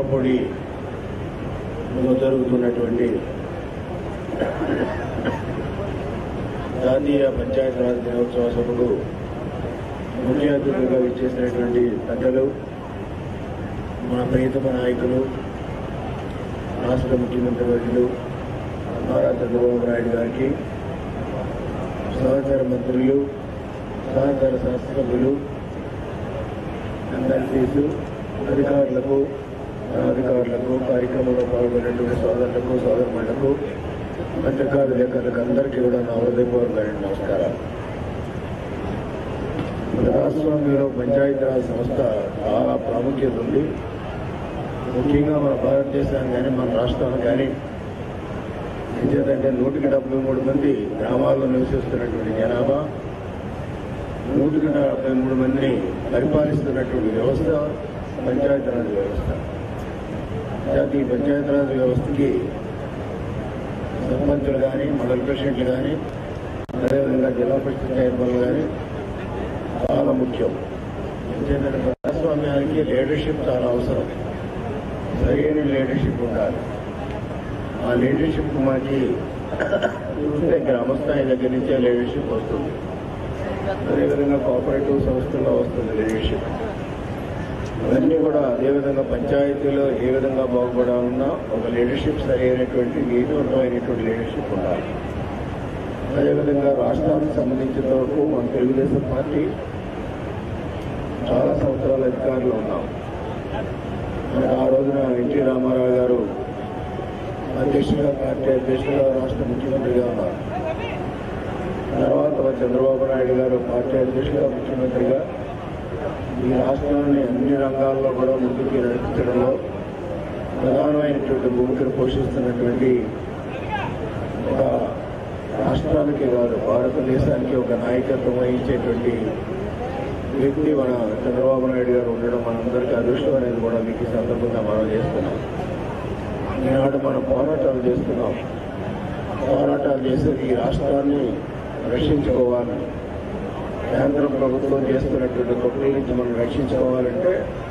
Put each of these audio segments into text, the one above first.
చింతలపూడిలో జరుగుతున్నటువంటి జాతీయ పంచాయతీరాజ్ దినోత్సవ సభకు ముఖ్య అతిథులుగా విచ్చేసినటువంటి పెద్దలు, మన ప్రియతమ నాయకులు, రాష్ట్ర ముఖ్యమంత్రి వర్యులు నారా చంద్రబాబు నాయుడు గారికి, సహచార మంత్రులు, సహచార శాస్త్రజ్ఞులు, ఎమ్మెల్సీలు, అధికారులకు, కార్యక్రమంలో పాల్గొనేటువంటి సోదరులకు, సోదరులకు, పత్రికా విలేకరులకు అందరికీ కూడా నా హృదయపూర్వకమైన నమస్కారాలు. మన రాష్ట్రంలో పంచాయతీరాజ్ సంస్థ చాలా ప్రాముఖ్యత ఉంది. ముఖ్యంగా మన భారతదేశానికి కానీ మన రాష్ట్రానికి కానీ ఎందుకంటే 173 మంది గ్రామాల్లో నివసిస్తున్నటువంటి జనాభా, 173 మందిని పరిపాలిస్తున్నటువంటి వ్యవస్థ పంచాయతీరాజ్ వ్యవస్థ. జాతీయ పంచాయతీరాజ్ వ్యవస్థకి సర్పంచులు కానీ, మండల ప్రెసిడెంట్లు కానీ, అదేవిధంగా జిల్లా పరిషత్ చైర్మన్లు కానీ చాలా ముఖ్యం. ఎందుకంటే ప్రజాస్వామ్యానికి లీడర్షిప్ చాలా అవసరం. సరైన లీడర్షిప్ ఉండాలి. ఆ లీడర్షిప్ మనకి చూస్తే గ్రామస్థాయి దగ్గర నుంచే లీడర్షిప్ వస్తుంది. అదేవిధంగా కోఆపరేటివ్ సంస్థల్లో వస్తుంది లీడర్షిప్. ఇవన్నీ కూడా అదేవిధంగా పంచాయతీలో ఏ విధంగా బాగుపడాలన్నా ఒక లీడర్షిప్ సరైనటువంటి నీతివంతమైనటువంటి లీడర్షిప్ ఉండాలి. అదేవిధంగా రాష్ట్రానికి సంబంధించిన వరకు మన తెలుగుదేశం పార్టీ చాలా సంవత్సరాల అధికారులు ఉన్నాం. మనకు ఆ రోజున ఎన్టీ రామారావు గారు అధ్యక్షులుగా, పార్టీ అధ్యక్షులుగా, రాష్ట్ర ముఖ్యమంత్రిగా ఉన్నారు. తర్వాత చంద్రబాబు నాయుడు గారు పార్టీ అధ్యక్షులుగా, ముఖ్యమంత్రిగా ఈ రాష్ట్రాన్ని అన్ని రంగాల్లో కూడా ముందుకు నడిపించడంలో ప్రధానమైనటువంటి భూమికను పోషిస్తున్నటువంటి ఒక రాష్ట్రానికి కాదు భారతదేశానికి ఒక నాయకత్వం వహించేటువంటి వ్యక్తి మన చంద్రబాబు నాయుడు గారు ఉండడం మనందరికీ అదృష్టం అనేది కూడా మీకు ఈ సందర్భంగా మనం చేస్తున్నాం. ఈనాడు మనం పోరాటాలు చేస్తున్నాం. పోరాటాలు చేసేది ఈ రాష్ట్రాన్ని రక్షించుకోవాలని, కేంద్ర ప్రభుత్వం చేస్తున్నటువంటి కుట్రల నుంచి మనం రక్షించుకోవాలంటే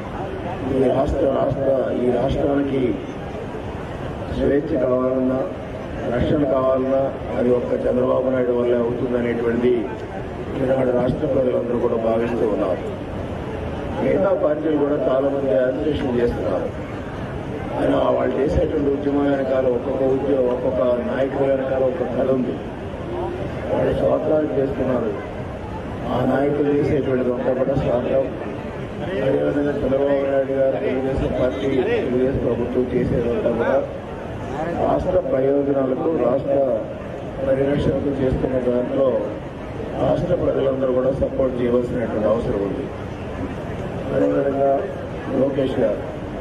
ఈ రాష్ట్రానికి స్వేచ్ఛ కావాలన్నా, రక్షణ కావాలన్నా అది ఒక్క చంద్రబాబు నాయుడు వల్లే అవుతుందనేటువంటిది ఈనాడు రాష్ట్ర ప్రజలందరూ కూడా భావిస్తూ ఉన్నారు. మిగతా పార్టీలు కూడా చాలా మంది యాజిటేషన్ చేస్తున్నారు. అయినా వాళ్ళు చేసేటువంటి ఉద్యమం వెనకాల ఒక్కొక్క నాయకుల వెనకాల ఒక కథ ఉంది. వాళ్ళు స్వార్థాలు చేస్తున్నారు. ఆ నాయకులు చేసేటువంటిది అంతా కూడా స్వార్థం. అదేవిధంగా చంద్రబాబు నాయుడు గారు తెలుగుదేశం పార్టీ, తెలుగుదేశం ప్రభుత్వం చేసేదంతా కూడా రాష్ట్ర ప్రయోజనాలకు, రాష్ట్ర పరిరక్షణకు చేస్తున్న దాంట్లో రాష్ట్ర ప్రజలందరూ కూడా సపోర్ట్ చేయవలసినటువంటి అవసరం ఉంది. అదేవిధంగా లోకేష్ గారు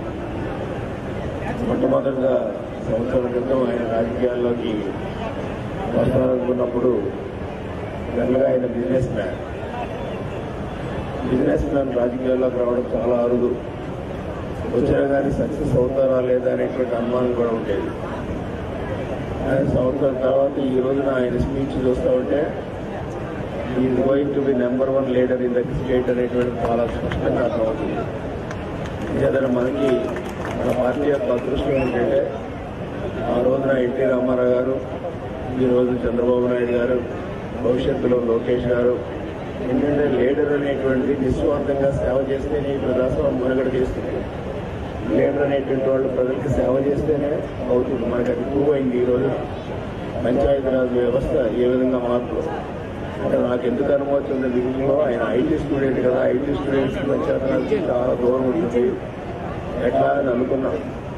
మొట్టమొదటిగా సంవత్సరం క్రితం ఆయన రాజకీయాల్లోకి వస్తారనుకున్నప్పుడు జనరల్గా ఆయన బిజినెస్ మ్యాన్ రాజకీయాల్లోకి రావడం చాలా అరుదు. వచ్చినా కానీ సక్సెస్ అవుతారా లేదా అనేటువంటి అనుమానం కూడా ఉండేది. ఆయన సంవత్సరం తర్వాత ఈ రోజున ఆయన స్పీచ్ చూస్తూ ఉంటే is going to be #1 leader in the state అనేటువంటి చాలా స్పష్టంగా అర్థమవుతుంది. ఏదైనా మనకి మన పార్టీ యొక్క అదృష్టం ఏంటంటే ఆ రోజున ఎన్టీ రామారావు గారు, ఈ రోజు చంద్రబాబు నాయుడు గారు, భవిష్యత్తులో లోకేష్ గారు ఏంటంటే లీడర్ అనేటువంటి నిస్వార్థంగా సేవ చేస్తేనే ఈ ప్రజాస్వామ్యం మనుగడ చేస్తుంది. లీడర్ అనేటువంటి వాళ్ళు ప్రజలకు సేవ చేస్తేనే అవుతుంది. మనకు అది ప్రూవ్ అయింది. ఈ రోజు పంచాయతీరాజ్ వ్యవస్థ ఏ విధంగా మార్పులు అంటే నాకు ఎందుకు అనుమవుతుంది. దీనిలో ఆయన ఐటీ స్టూడెంట్ కదా, ఐటీ స్టూడెంట్స్ పంచాయతీరాజ్ చాలా దూరం ఉంటుంది ఎట్లా అని అనుకున్నాం.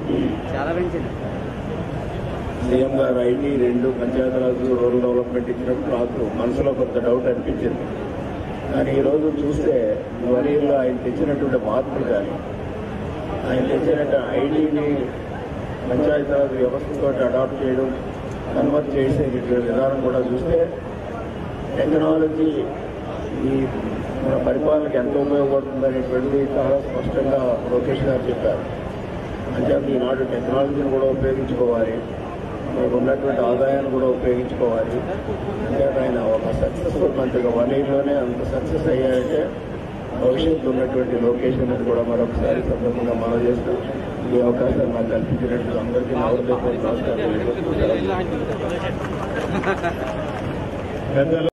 సీఎం గారు ఐటీ 2 పంచాయతీరాజ్ రూరల్ డెవలప్మెంట్ ఇచ్చినప్పుడు నాకు మనసులో కొంత డౌట్ అనిపించింది. కానీ ఈరోజు చూస్తే 1 ఇయర్లో ఆయన తెచ్చినటువంటి మార్పులు కానీ, ఆయన తెచ్చినట్టు ఐటీని పంచాయతీరాజ్ వ్యవస్థతో అడాప్ట్ చేయడం, కన్వర్ట్ చేసేటువంటి విధానం కూడా చూస్తే టెక్నాలజీ ఈ మన పరిపాలనకు ఎంత ఉపయోగపడుతుంది అనేటువంటిది చాలా స్పష్టంగా లోకేష్ గారు చెప్పారు. అంటే ఈనాడు టెక్నాలజీని కూడా ఉపయోగించుకోవాలి, మనకు ఉన్నటువంటి ఆదాయాన్ని కూడా ఉపయోగించుకోవాలి. అంటే ఆయన ఒక సక్సెస్ఫుల్ మంత్రిగా 1 ఇయర్లోనే అంత సక్సెస్ అయ్యారంటే భవిష్యత్తు ఉన్నటువంటి లొకేషన్ అని కూడా మరొకసారి సందర్భంగా మనం చేస్తూ ఈ అవకాశాన్ని నాకు కల్పించినట్టు అందరికీ నా హృదయపూర్వక నమస్కారాలు.